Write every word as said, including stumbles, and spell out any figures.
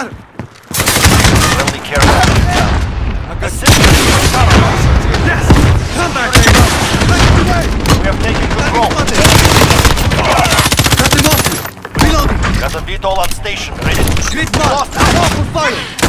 Got him! Friendly care package down. Assist me. Yes! Contact! We have taken control. Got him off! Reloading! Got a V TOL on station. Ready? Grid mark! Open fire!